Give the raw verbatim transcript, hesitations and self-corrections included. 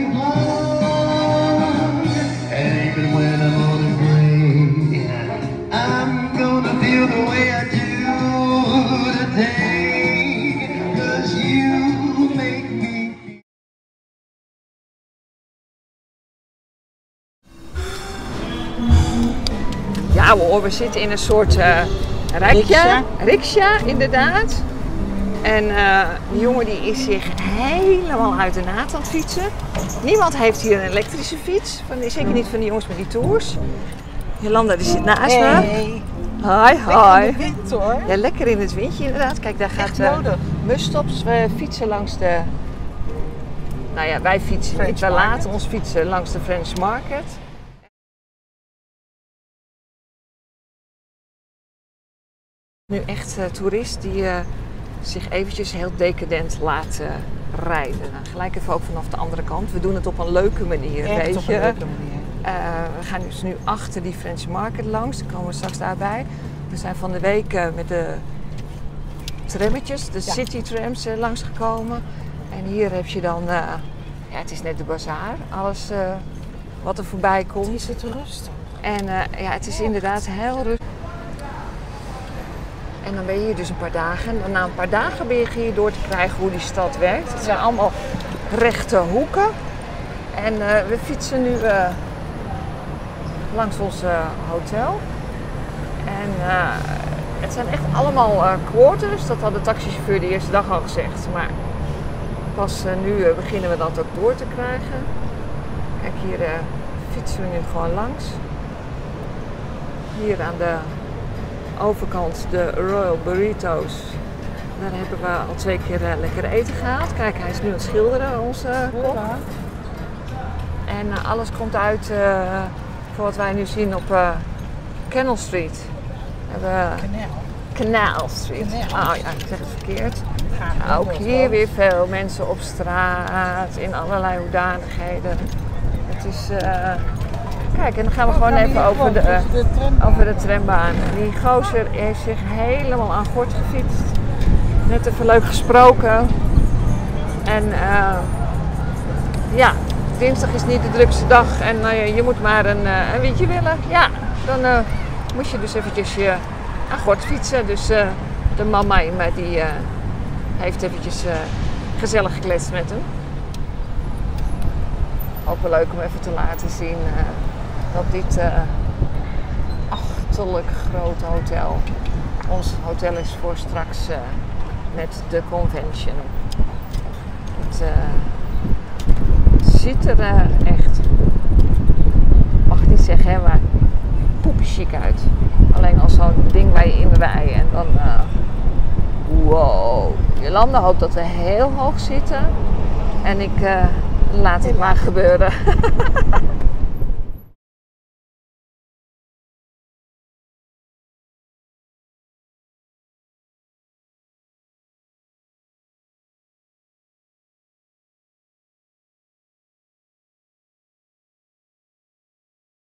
hug. And even when I'm on a break, I'm gonna feel the way I do today. 'Cause you make me. Ja hoor, we zitten in een soort uh, rijkja, riksja inderdaad. En uh, die jongen die is zich helemaal uit de naad aan het fietsen. Niemand heeft hier een elektrische fiets, van, zeker niet van die jongens met die tours. Jolanda die zit naast me. Hey. Hi, hi. Lekker in de wind hoor. Ja, lekker in het windje inderdaad. Kijk, daar gaat uh, busstops. We fietsen langs de... Nou ja, wij fietsen French niet, wij Market. laten ons fietsen langs de French Market. Nu echt uh, toerist die uh, zich eventjes heel decadent laat uh, rijden. Nou, gelijk even ook vanaf de andere kant. We doen het op een leuke manier, Echt weet op je. een leuke manier. Uh, we gaan dus nu achter die French Market langs. Dan komen we straks daarbij. We zijn van de week uh, met de trammetjes, de Ja. citytrams uh, langsgekomen. En hier heb je dan, uh, ja, het is net de bazaar. Alles uh, wat er voorbij komt. Is het rustig? En uh, ja, het is inderdaad heel rustig. En dan ben je hier dus een paar dagen. En na een paar dagen ben je hier door te krijgen hoe die stad werkt. Het zijn allemaal rechte hoeken. En uh, we fietsen nu uh, langs ons uh, hotel. En uh, het zijn echt allemaal uh, quarters. Dat had de taxichauffeur de eerste dag al gezegd. Maar pas uh, nu uh, beginnen we dat ook door te krijgen. Kijk, hier uh, fietsen we nu gewoon langs. Hier aan de overkant de Royal Burritos. Daar hebben we al twee keer uh, lekker eten gehaald. Kijk, hij is nu aan het schilderen, onze kop. Ja. En uh, alles komt uit uh, voor wat wij nu zien op uh, Canal Street. We hebben Kanaal. Canal Street. Canal. Oh ja, ik zeg het verkeerd. Gaan Ook hier weer veel mensen op straat in allerlei hoedanigheden. Het is... Uh, Kijk, en dan gaan we gewoon even over de, uh, over de trambaan. En die gozer heeft zich helemaal aan gort gefietst. Net even leuk gesproken. En uh, ja, dinsdag is niet de drukste dag. En uh, je moet maar een, uh, een wietje willen. Ja, dan uh, moet je dus eventjes je aan gort fietsen. Dus uh, de mama in mij die uh, heeft eventjes uh, gezellig gekletst met hem. Ook wel leuk om even te laten zien. Uh, dat dit uh, achterlijk grote hotel ons hotel is voor straks uh, met de convention. Het uh, ziet er uh, echt, mag ik niet zeggen, hè, maar poepiechic uit. Alleen als zo'n ding waar je in rijdt en dan, uh, wow. Jolanda hoopt dat we heel hoog zitten en ik uh, laat het maar gebeuren.